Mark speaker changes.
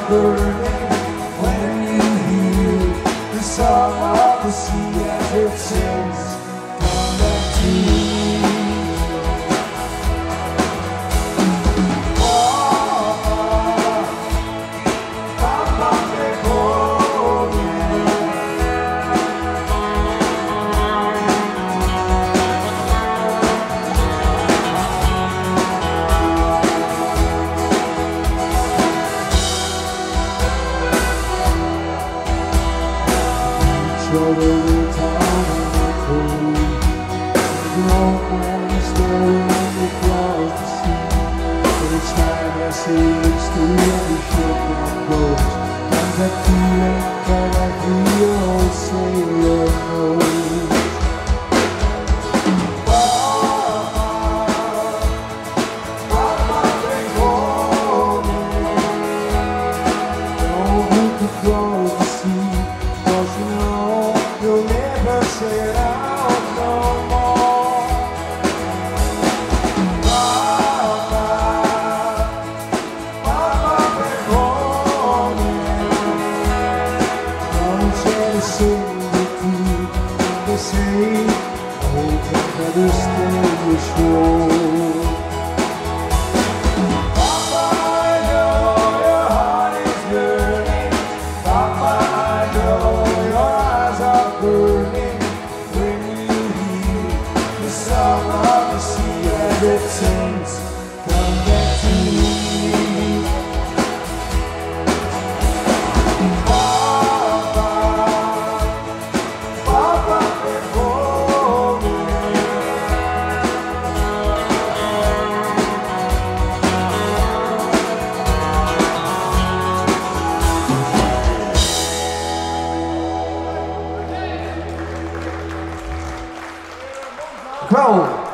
Speaker 1: are burning when you hear the song of the sea as it sings, come back to me. Trouble town in the cold, the old man is staring across the sea. Each time I see it through every ship and boat, and that feeling that every old sailor knows. Papa, bring home me. Oh, who could go to sea? 'Cause you know you'll never sail out no more. Papa, Papa, bring home me. Don't share the sympathy. They say, oh, can never stay ashore. Papa, I know your heart is yearning. Papa, I know your eyes are burning when you hear the song of the sea as it sings, come back to me. Papa, Papa, bring home me. Go!